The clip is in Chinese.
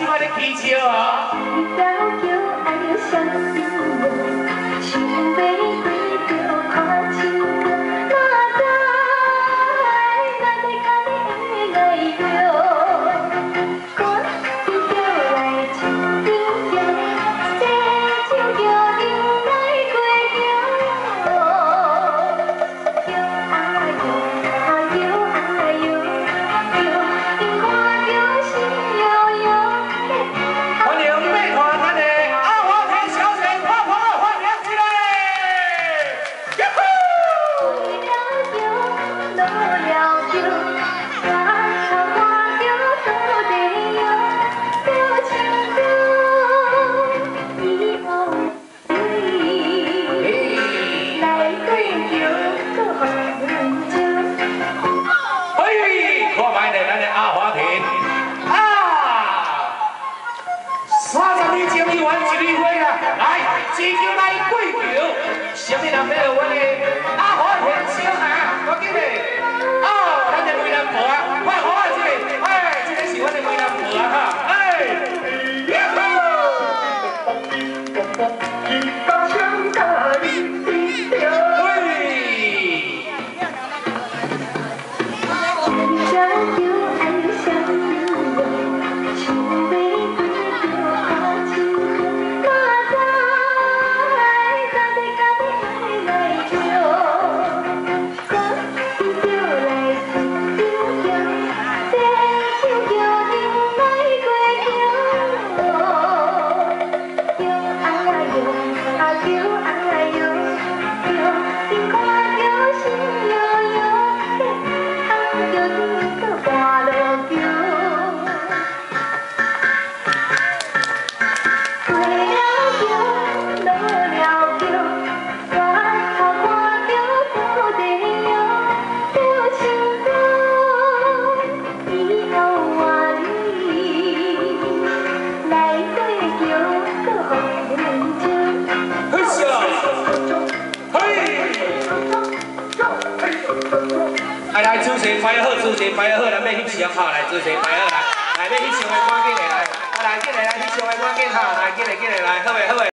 即摆咧起笑哦。只叫来跪求，什么人要我的阿华田小啊？我记得哦，咱的梅兰婆啊，快好啊这个，哎，这个是我的梅兰婆啊哈，哎，来，主持摆好，主持摆好，咱要翕相哈，来，主持摆好来，来要翕相的赶紧来，来，进来来翕相的赶紧哈，来，进来来，好未好未？